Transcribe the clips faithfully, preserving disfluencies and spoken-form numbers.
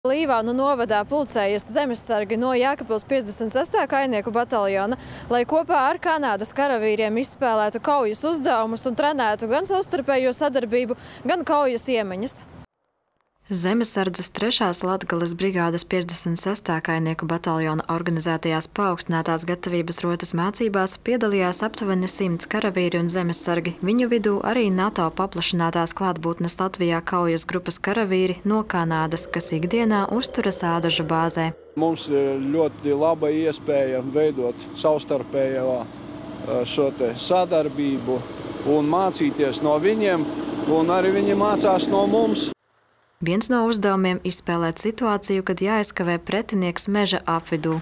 Līvānu novadā pulcējas zemessargi no Jēkabpils piecdesmit sestā kājnieku bataljona, lai kopā ar Kanādas karavīriem izspēlētu kaujas uzdevumus un trenētu gan savstarpējo sadarbību, gan kaujas iemaņas. Zemesardzes trešās Latgales brigādes piecdesmit sestā kājnieku bataljona organizētajās paaugstinātās gatavības rotas mācībās piedalījās aptuveni simts karavīri un zemesargi. Viņu vidū arī NATO paplašinātās klātbūtnes Latvijā kaujas grupas karavīri no Kanādas, kas ikdienā uzturas Ādažu bāzē. Mums ir ļoti laba iespēja veidot savstarpējo šo te sadarbību un mācīties no viņiem, un arī viņi mācās no mums. Viens no uzdevumiem izspēlēt situāciju, kad jāaizkavē pretinieks meža apvidū.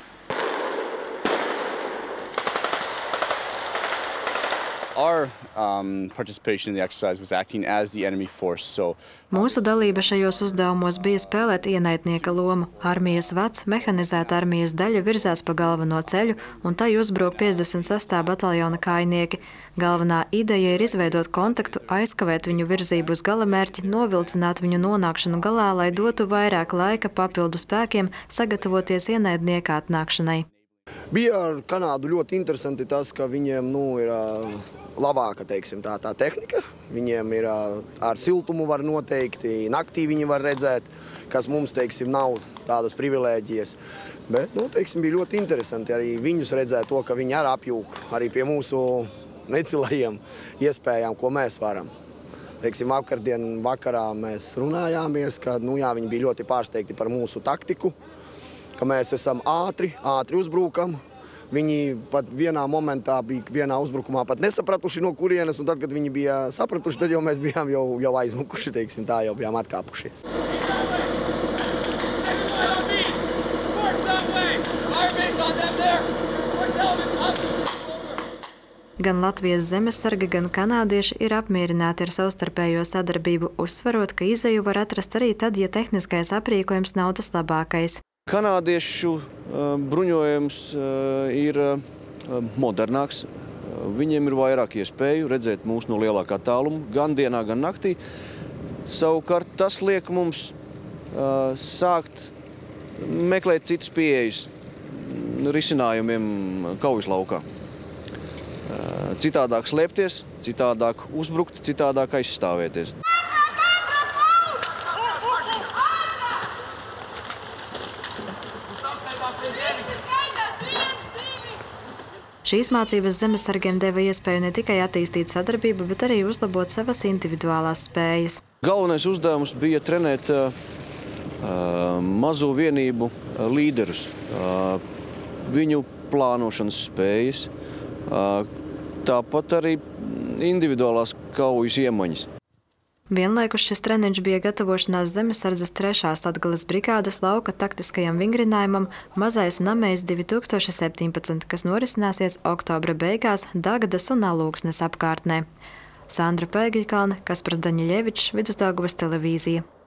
Our um, participation in the exercise was acting as the enemy force. So Mūsu dalība šajos uzdevumos bija spēlēt ienaidnieka lomu. Armijas vads, mehanizēta armijas daļa virzās pa galveno ceļu, un tai uzbruk piecdesmit sestā bataljona kājnieki. Galvenā ideja ir izveidot kontaktu, aizkavēt viņu virzību uz galamērķi, novilcināt viņu nonākšanu galā, lai dotu vairāk laika papildu spēkiem sagatavoties ienaidnieka atnākšanai. Bija ar Kanādu ļoti interesanti tas, ka viņiem nu, ir labāka teiksim, tā, tā tehnika. Viņiem ir ar siltumu var noteikti, naktī viņi var redzēt, kas mums teiksim, nav tādas privilēģijas. Bet nu, teiksim, bija ļoti interesanti arī viņus redzēt to, ka viņi arī apjūk arī pie mūsu necilajiem iespējām, ko mēs varam. Teiksim, vakardien vakarā mēs runājāmies, ka nu, jā, viņi bija ļoti pārsteigti par mūsu taktiku, ka mēs esam ātri, ātri uzbrukam. Viņi pat vienā momentā bija vienā uzbrukumā pat nesapratuši no kurienes, un tad, kad viņi bija sapratuši, tad jau mēs bijām jau, jau aizmukuši, teiksim, tā jau bijām atkāpušies. Gan Latvijas zemesargi, gan kanādieši ir apmierināti ar savstarpējo sadarbību, uzsverot, ka izeju var atrast arī tad, ja tehniskais aprīkojums nav tas labākais. Kanādiešu bruņojums ir modernāks. Viņiem ir vairāk iespēju redzēt mūs no lielākā tāluma, gan dienā, gan naktī. Savukārt tas liek mums sākt meklēt citas pieejas risinājumiem kaujas laukā. Citādāk slēpties, citādāk uzbrukt, citādāk aizstāvēties. Šīs mācības zemesargiem deva iespēju ne tikai attīstīt sadarbību, bet arī uzlabot savas individuālās spējas. Galvenais uzdevums bija trenēt uh, mazo vienību līderus, uh, viņu plānošanas spējas, uh, tāpat arī individuālās kaujas iemaņas. Vienlaikus šis treniņš bija gatavošanās zemesardzes trešās Latgales brigādes lauka taktiskajam vingrinājumam Mazais Namejs divi tūkstoši septiņpadsmit, kas norisināsies oktobra beigās Dagdas un Alūksnes apkārtnē. Sandra Pēgiļkalne, Kaspars Daņiļevičs, Vidusdaugavas televīzija.